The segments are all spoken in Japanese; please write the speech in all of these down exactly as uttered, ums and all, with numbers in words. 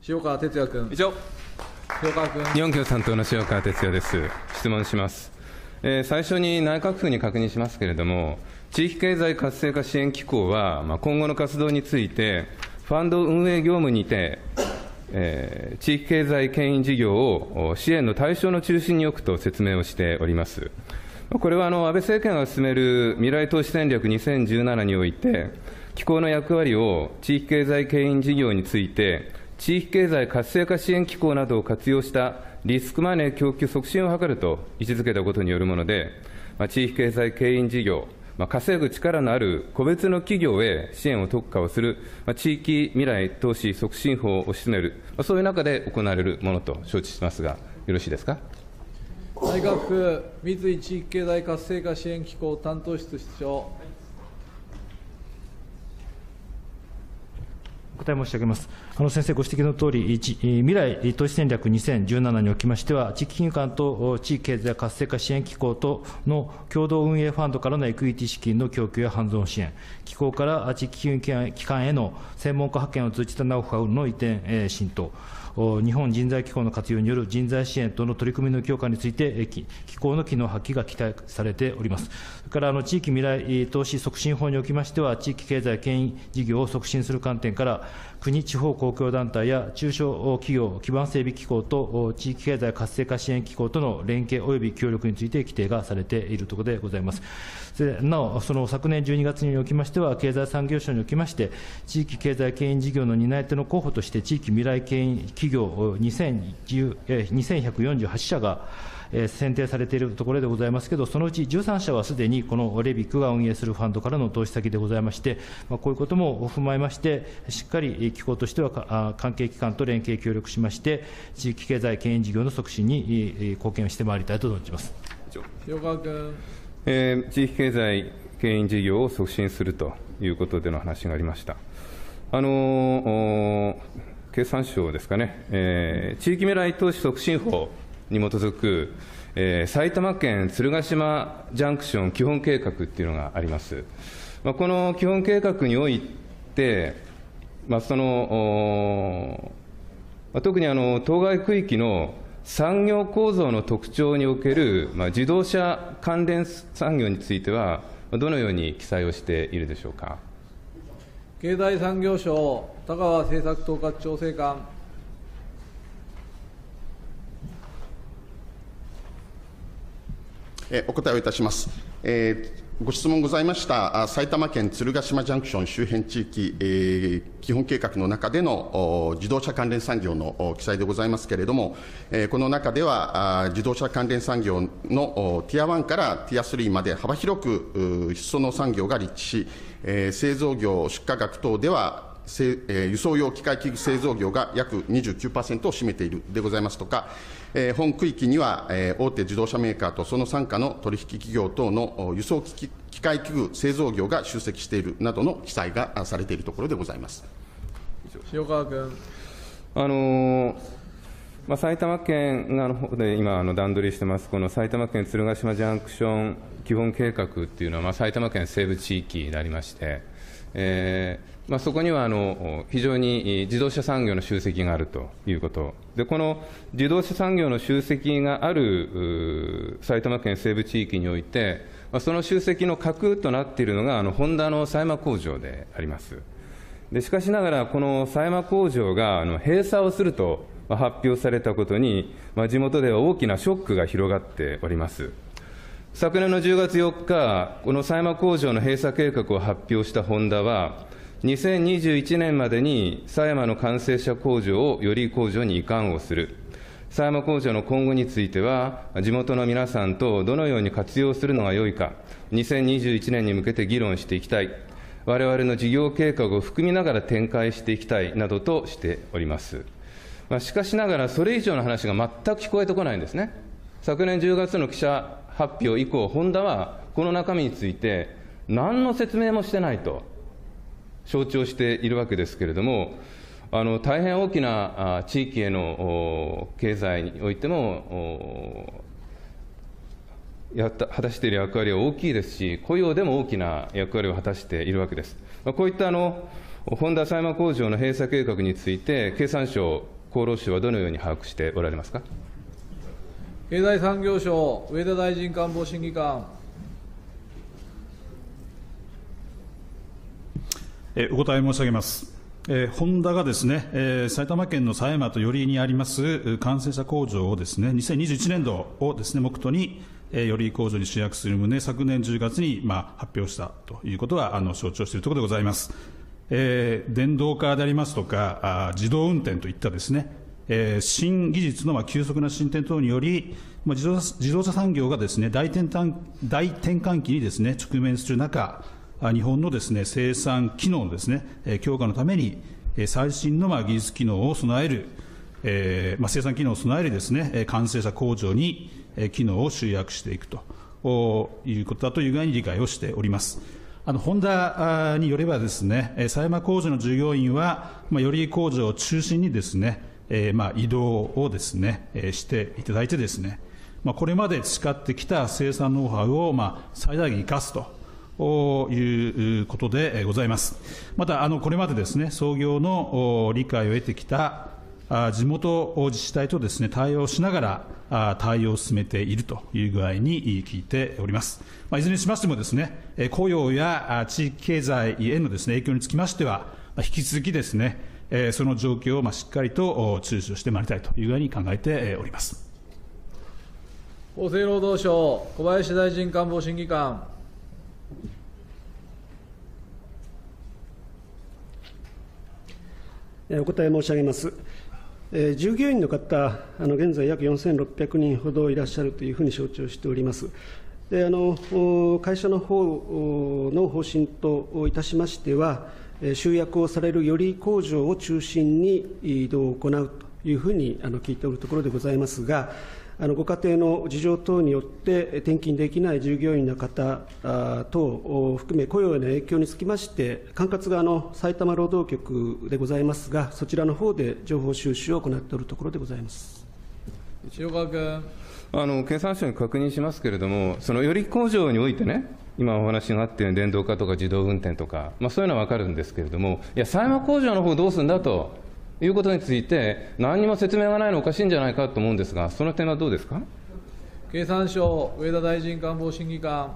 塩川鉄也君。 以上。 塩川君。 日本共産党の塩川鉄也です。質問します。えー、最初に内閣府に確認しますけれども、地域経済活性化支援機構は、まあ、今後の活動について、ファンド運営業務にて、えー、地域経済牽引事業を支援の対象の中心に置くと説明をしております。これはあの安倍政権が進める未来投資戦略にせんじゅうななにおいて、機構の役割を地域経済牽引事業について、地域経済活性化支援機構などを活用したリスクマネー供給促進を図ると位置づけたことによるもので、まあ、地域経済牽引事業、まあ、稼ぐ力のある個別の企業へ支援を特化をする、まあ、地域未来投資促進法を推し進める、まあ、そういう中で行われるものと承知しますが、よろしいですか。 内閣府三井地域経済活性化支援機構担当室室長。 お答え申し上げます。あの先生ご指摘のとおり、未来投資戦略にせんじゅうななにおきましては、地域金融機関と地域経済活性化支援機構との共同運営ファンドからのエクイティ資金の供給やハンズオン支援、機構から地域金融機関への専門家派遣を通じたナウハウの移転浸透、日本人材機構の活用による人材支援等の取り組みの強化について、機構の機能発揮が期待されております。それからあの地域未来投資促進法におきましては、地域経済牽引事業を促進する観点から、国、地方公共団体や中小企業基盤整備機構と地域経済活性化支援機構との連携及び協力について規定がされているところでございます。なお、その昨年じゅうにがつにおきましては、経済産業省におきまして、地域経済牽引事業の担い手の候補として、地域未来牽引企業にせんひゃくよんじゅうはちしゃが選定されているところでございますけれども、そのうちじゅうさんしゃはすでにこのレビックが運営するファンドからの投資先でございまして、こういうことも踏まえまして、しっかり機構としては関係機関と連携協力しまして、地域経済牽引事業の促進に貢献をしてまいりたいと存じます。 塩川君。 えー、地域経済牽引事業を促進するということでの話がありました。あの経産省ですかね、えー、地域未来投資促進法に基づく、えー、埼玉県鶴ヶ島ジャンクション基本計画っていうのがあります。まあ、この基本計画において、まあ、そのまあ、特にあの当該区域の産業構造の特徴における、まあ、自動車関連産業については、どのように記載をしているでしょうか。 経済産業省、田川政策統括調整官。 えお答えをいたします。えーご質問ございました埼玉県鶴ヶ島ジャンクション周辺地域、えー、基本計画の中での自動車関連産業の記載でございますけれども、えー、この中では自動車関連産業のティアワンからティアスリーまで幅広く裾野産業が立地し、えー、製造業、出荷額等では輸送用機械器具製造業が約 にじゅうきゅうパーセント を占めているでございますとか、えー、本区域には、えー、大手自動車メーカーとその傘下の取引企業等の輸送機械器具製造業が集積しているなどの記載がされているところでございます。 塩川君。 あのーまあ、埼玉県の方で今あの段取りしてます、この埼玉県鶴ヶ島ジャンクション基本計画っていうのは、まあ、埼玉県西部地域になりまして、えーまあ、そこにはあの非常に自動車産業の集積があるということで、この自動車産業の集積がある埼玉県西部地域において、まあ、その集積の核となっているのがあのホンダの狭山工場であります。でしかしながら、この狭山工場があの閉鎖をすると発表されたことに、まあ、地元では大きなショックが広がっております。昨年のじゅうがつよっか、この狭山工場の閉鎖計画を発表したホンダは、にせんにじゅういちねんまでに狭山の完成車工場をより工場に移管をする、狭山工場の今後については、地元の皆さんとどのように活用するのがよいか、にせんにじゅういちねんに向けて議論していきたい、われわれの事業計画を含みながら展開していきたいなどとしております。まあ、しかしながら、それ以上の話が全く聞こえてこないんですね。昨年じゅうがつの記者発表以降、ホンダはこの中身について、何の説明もしてないと承知をしているわけですけれども、あの大変大きな地域への経済においても、やった果たしている役割は大きいですし、雇用でも大きな役割を果たしているわけです。こういったあの本田狭山工場の閉鎖計画について、経産省、厚労省はどのように把握しておられますか。 経済産業省、上田大臣官房審議官。 えお答え申し上げます。えー、ホンダがですね、えー、埼玉県の狭山と寄居にあります完成車工場をですね、にせんにじゅういちねんどをですね、目途に、えー、寄居工場に集約する旨、昨年じゅうがつに、まあ、発表したということは、あの、承知をしているところでございます。えー、電動化でありますとか、あ自動運転といったですね、えー、新技術のまあ急速な進展等により、まあ、自動自動車産業がですね、大転換、大転換期にですね、直面する中、日本のですね、生産機能のですね、強化のために、最新のまあ技術機能を備える、えーまあ、生産機能を備えるですね、完成車工場に機能を集約していくということだという具合に理解をしております。あのホンダによればですね、狭山工場の従業員は、まあ、寄居工場を中心にですね、えーまあ、移動をですね、していただいてですね、まあ、これまで培ってきた生産ノウハウをまあ最大限生かすと。いうことでございます。また、あのこれまでですね、創業の理解を得てきた地元自治体とですね、対応しながら対応を進めているという具合に聞いております。まあ、いずれにしましてもですね、雇用や地域経済へのですね、影響につきましては、引き続きですね、その状況をまあしっかりと注視をしてまいりたいという具合に考えております。 厚生労働省、小林大臣官房審議官。 お答え申し上げます。えー、従業員の方、あの現在約よんせんろっぴゃくにんほどいらっしゃるというふうに承知をしております。であの会社の方の方針といたしましては、集約をされる寄居工場を中心に移動を行うというふうにあの聞いておるところでございますが、あのご家庭の事情等によって転勤できない従業員の方等を含め、雇用への影響につきまして、管轄側の埼玉労働局でございますが、そちらの方で情報収集を行っておるところでございます。 石岡君。 あの経産省に確認しますけれども、その寄居工場においてね、今お話があったように電動化とか自動運転とか、まあ、そういうのは分かるんですけれども、いや、狭山工場の方どうするんだということについて、何にも説明がないのおかしいんじゃないかと思うんですが、その点はどうですか。 経産省、上田大臣官房審議官。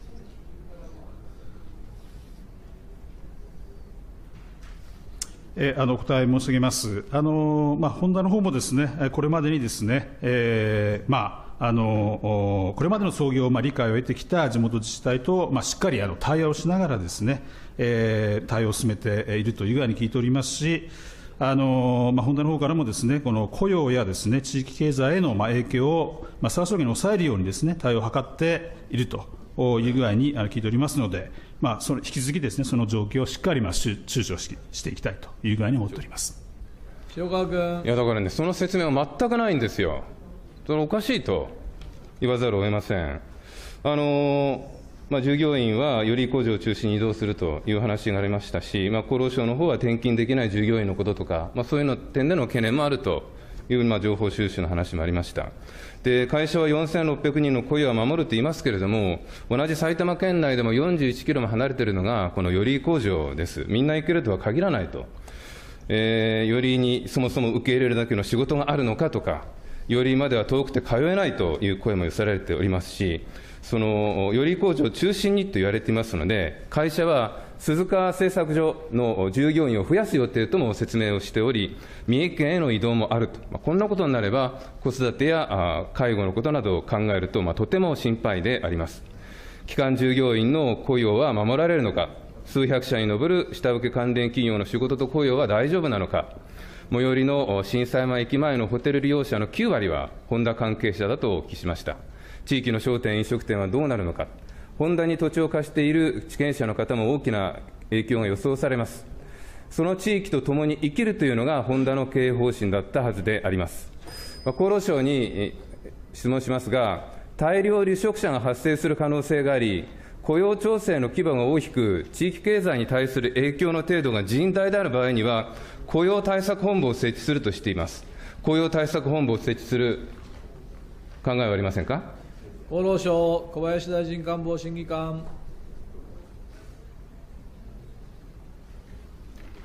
えあのお答え申し上げます。あのまあ、ホンダの方もですね、これまでにですね、えー、まああのこれまでの創業を、まあ、理解を得てきた地元自治体と、まあ、しっかりあの対応しながらですね、えー、対応を進めているという具合に聞いておりますし、あのまあ、ホンダの方からもですね、この雇用やですね、地域経済へのまあ影響を、まあ、最小限に抑えるようにですね、対応を図っているという具合に聞いておりますので、まあ、その引き続きですね、その状況をしっかりまあ注視をしていきたいという具合に思っております。 塩川君。 いやだからね、その説明は全くないんですよ。それおかしいと言わざるを得ません。あのまあ、従業員は寄居工場を中心に移動するという話がありましたし、まあ、厚労省の方は転勤できない従業員のこととか、まあ、そういうの点での懸念もあるという、まあ、情報収集の話もありました。で会社はよんせんろっぴゃくにんの雇用は守ると言いますけれども、同じ埼玉県内でもよんじゅういちキロも離れているのがこの寄居工場です。みんな行けるとは限らないと、えー、寄居にそもそも受け入れるだけの仕事があるのかとか、寄居までは遠くて通えないという声も寄せられておりますし、その寄居工場を中心にと言われていますので、会社は鈴鹿製作所の従業員を増やす予定とも説明をしており、三重県への移動もあると、まあ、こんなことになれば、子育てや介護のことなどを考えると、まあ、とても心配であります。基幹従業員の雇用は守られるのか、数百社に上る下請け関連企業の仕事と雇用は大丈夫なのか、最寄りの心斎山駅前のホテル利用者のきゅうわりは、ホンダ関係者だとお聞きしました。地域の商店、飲食店はどうなるのか、ホンダに土地を貸している地権者の方も大きな影響が予想されます。その地域とともに生きるというのが、ホンダの経営方針だったはずであります。厚労省に質問しますが、大量離職者が発生する可能性があり、雇用調整の規模が大きく、地域経済に対する影響の程度が甚大である場合には、雇用対策本部を設置するとしています。雇用対策本部を設置する考えはありませんか。 厚労省、小林大臣官房審議官。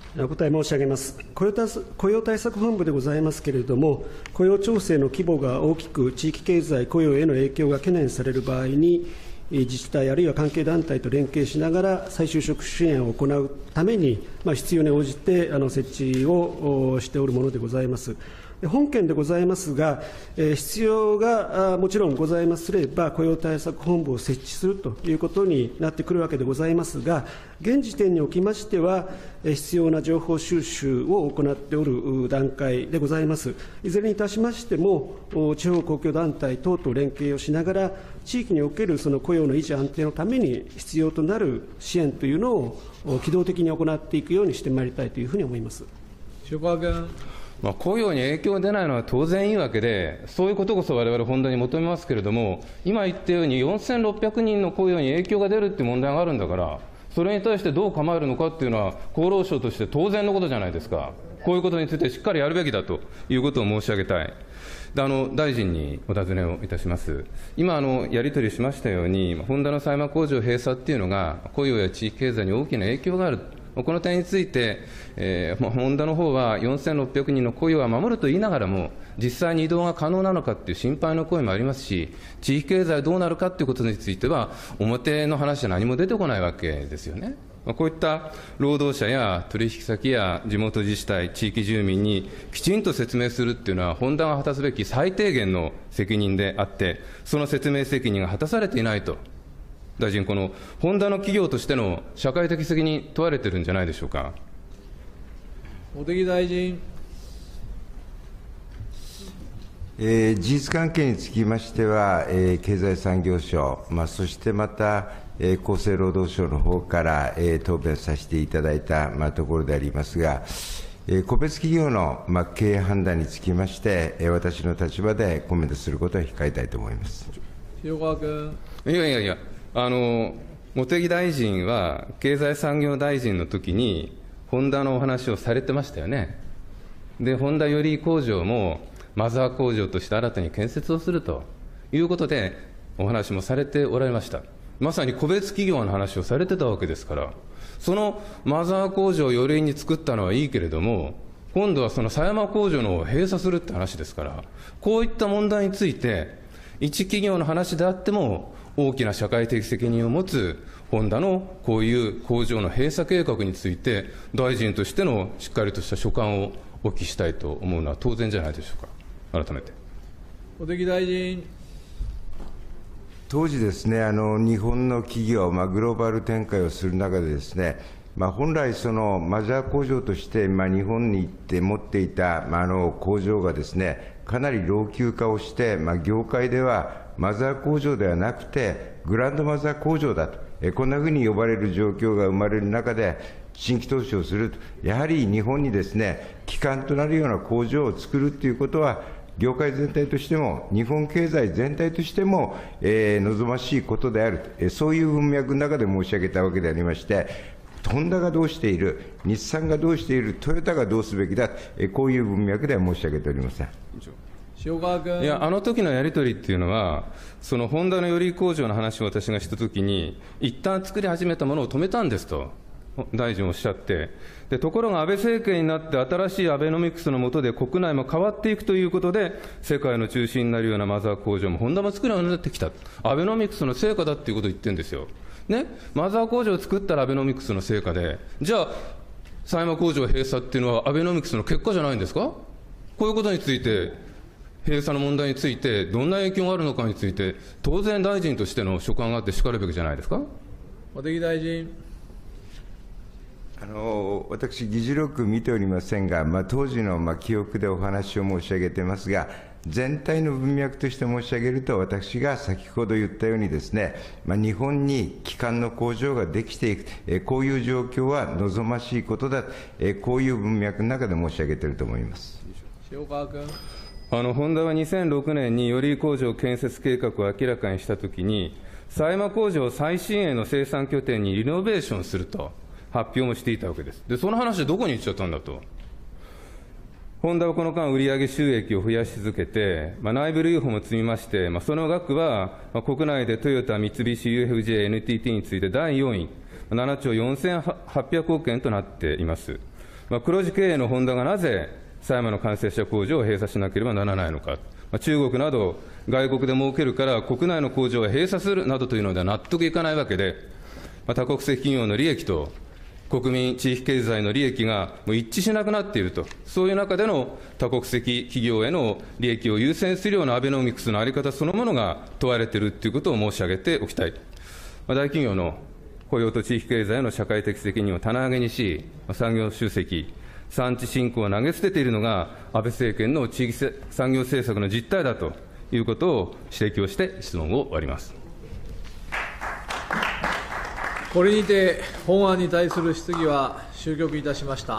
お答え申し上げます。雇用対策雇用対策本部でございますけれども、雇用調整の規模が大きく、地域経済、雇用への影響が懸念される場合に、自治体あるいは関係団体と連携しながら、再就職支援を行うために、まあ、必要に応じてあの設置をしておるものでございます。本件でございますが、えー、必要がもちろんございますれば、雇用対策本部を設置するということになってくるわけでございますが、現時点におきましては、えー、必要な情報収集を行っておる段階でございます。いずれにいたしましても、地方公共団体等と連携をしながら、地域におけるその雇用の維持安定のために必要となる支援というのを機動的に行っていくようにしてまいりたいというふうに思います。 塩川君。 まあ、雇用に影響が出ないのは当然いいわけで、そういうことこそ我々、本題に求めますけれども、今言ったようによんせんろっぴゃくにんの雇用に影響が出るっていう問題があるんだから、それに対してどう構えるのかっていうのは、厚労省として当然のことじゃないですか。こういうことについてしっかりやるべきだということを申し上げたい。であの大臣にお尋ねをいたします。今あの、やり取りしましたように、ホンダの狭山工場閉鎖っていうのが、雇用や地域経済に大きな影響がある。この点について、えーまあ、ホンダの方はよんせんろっぴゃくにんの雇用は守ると言いながらも、実際に移動が可能なのかっていう心配の声もありますし、地域経済どうなるかということについては、表の話は何も出てこないわけですよね。まあ、こういった労働者や取引先や地元自治体、地域住民にきちんと説明するっていうのは、ホンダが果たすべき最低限の責任であって、その説明責任が果たされていないと。大臣、このホンダの企業としての社会的責任、問われてるんじゃないでしょうか。 茂木大臣。 えー、事実関係につきましては、えー、経済産業省、まあ、そしてまた、えー、厚生労働省の方から、えー、答弁させていただいた、まあ、ところでありますが、えー、個別企業の、まあ、経営判断につきまして、えー、私の立場でコメントすることは控えたいと思います。 塩川君。 いやいやいや、あの茂木大臣は経済産業大臣の時に、ホンダのお話をされてましたよね。で、ホンダ寄居工場もマザー工場として新たに建設をするということで、お話もされておられました。まさに個別企業の話をされてたわけですから、そのマザー工場を寄居に作ったのはいいけれども、今度はその狭山工場のを閉鎖するって話ですから、こういった問題について、一企業の話であっても、大きな社会的責任を持つホンダのこういう工場の閉鎖計画について、大臣としてのしっかりとした所感をお聞きしたいと思うのは当然じゃないでしょうか。改めて。 茂木大臣。 当時ですね、あの日本の企業、まあ、グローバル展開をする中でですね、まあ、本来、そのマザー工場として、まあ、日本に行って持っていた、まあ、あの工場がですね、かなり老朽化をして、まあ、業界ではマザー工場ではなくて、グランドマザー工場だと、えこんなふうに呼ばれる状況が生まれる中で、新規投資をすると、やはり日本にですね、基幹となるような工場を作るということは、業界全体としても、日本経済全体としても、えー、望ましいことである、えそういう文脈の中で申し上げたわけでありまして、ホンダがどうしている、日産がどうしている、トヨタがどうすべきだ、えこういう文脈では申し上げておりません。 塩川君。 いや、あの時のやり取りっていうのは、そのホンダの寄居工場の話を私がしたときに、一旦作り始めたものを止めたんですと、大臣おっしゃって、でところが安倍政権になって、新しいアベノミクスの下で国内も変わっていくということで、世界の中心になるようなマザー工場も、ホンダも作るようになってきた、アベノミクスの成果だっていうことを言ってるんですよ。ね、マザー工場を作ったらアベノミクスの成果で、じゃあ、狭山工場閉鎖っていうのは、アベノミクスの結果じゃないんですか。こういうことについて、閉鎖の問題について、どんな影響があるのかについて、当然、大臣としての所感があってしかるべきじゃないですか。 茂木大臣。 あの私、議事録見ておりませんが、まあ、当時のまあ記憶でお話を申し上げてますが、全体の文脈として申し上げると、私が先ほど言ったようにですね、まあ、日本に基幹の工場ができていく、えこういう状況は望ましいことだ、えこういう文脈の中で申し上げていると思います。 塩川君。 あのホンダはにせんろくねんに寄居工場建設計画を明らかにしたときに、狭山工場を最新鋭の生産拠点にリノベーションすると発表もしていたわけです。で、その話でどこに行っちゃったんだと。ホンダはこの間、売上収益を増やし続けて、まあ、内部留保も積みまして、まあ、その額は、まあ、国内でトヨタ、三菱 ユーエフジェー、エヌティーティー についてだいよんい、ななちょうよんせんはっぴゃくおくえんとなっています。 まあ、黒字経営のホンダがなぜ狭山の完成車工場を閉鎖しなければならないのか、まあ、中国など外国で儲けるから国内の工場を閉鎖するなどというのでは納得いかないわけで、まあ、多国籍企業の利益と国民、地域経済の利益がもう一致しなくなっていると、そういう中での多国籍企業への利益を優先するようなアベノミクスの在り方そのものが問われているということを申し上げておきたい。まあ、大企業の雇用と地域経済の社会的責任を棚上げにし、産業集積、産地振興を投げ捨てているのが、安倍政権の地域産業政策の実態だということを指摘をして質問を終わります。 これにて本案に対する質疑は終局いたしました。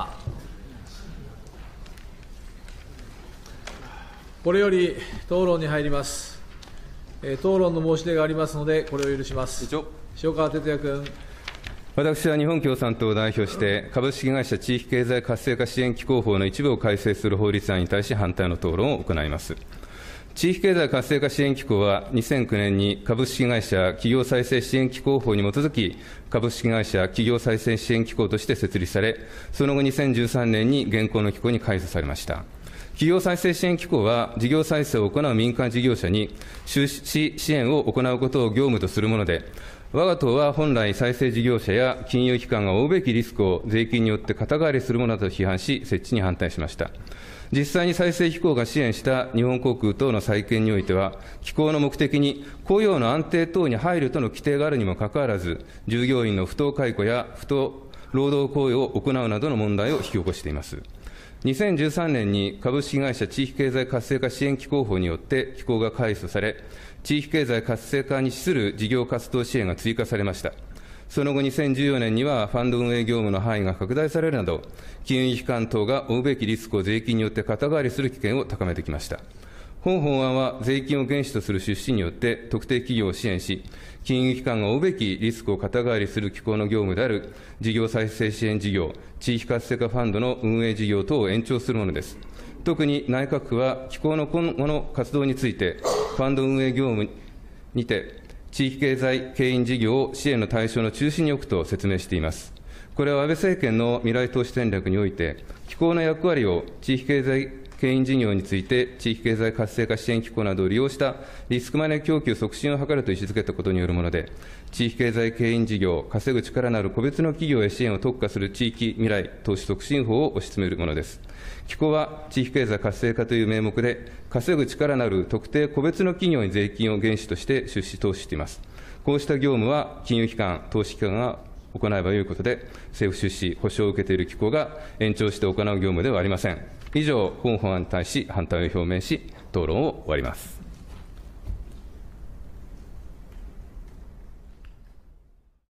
これより討論に入ります。えー、討論の申し出がありますので、これを許します。塩川鉄也君。 私は日本共産党を代表して、株式会社地域経済活性化支援機構法の一部を改正する法律案に対し反対の討論を行います。地域経済活性化支援機構はにせんきゅうねんに株式会社企業再生支援機構法に基づき、株式会社企業再生支援機構として設立され、その後にせんじゅうさんねんに現行の機構に改組されました。企業再生支援機構は、事業再生を行う民間事業者に出資支援を行うことを業務とするもので、我が党は本来、再生事業者や金融機関が負うべきリスクを税金によって肩代わりするものだと批判し、設置に反対しました。実際に再生機構が支援した日本航空等の再建においては、機構の目的に雇用の安定等に配慮との規定があるにもかかわらず、従業員の不当解雇や不当労働行為を行うなどの問題を引き起こしています。にせんじゅうさんねんに株式会社地域経済活性化支援機構法によって機構が改組され、地域経済活性化に資する事業活動支援が追加されました。その後、にせんじゅうよねんにはファンド運営業務の範囲が拡大されるなど、金融機関等が負うべきリスクを税金によって肩代わりする危険を高めてきました。本法案は税金を原資とする出資によって特定企業を支援し、金融機関が負うべきリスクを肩代わりする機構の業務である事業再生支援事業、地域活性化ファンドの運営事業等を延長するものです。特に内閣府は機構の今後の活動について、ファンド運営業務にて、地域経済牽引事業を支援の対象の中心に置くと説明しています。これは安倍政権の未来投資戦略において、機構の役割を地域経済牽引事業について、地域経済活性化支援機構などを利用したリスクマネー供給促進を図ると位置づけたことによるもので、地域経済牽引事業、稼ぐ力のある個別の企業へ支援を特化する地域未来投資促進法を推し進めるものです。機構は地域経済活性化という名目で、稼ぐ力のある特定個別の企業に税金を原資として出資投資しています。こうした業務は金融機関、投資機関が行えばよいことで、政府出資、保証を受けている機構が延長して行う業務ではありません。以上、本法案に対し反対を表明し、討論を終わります。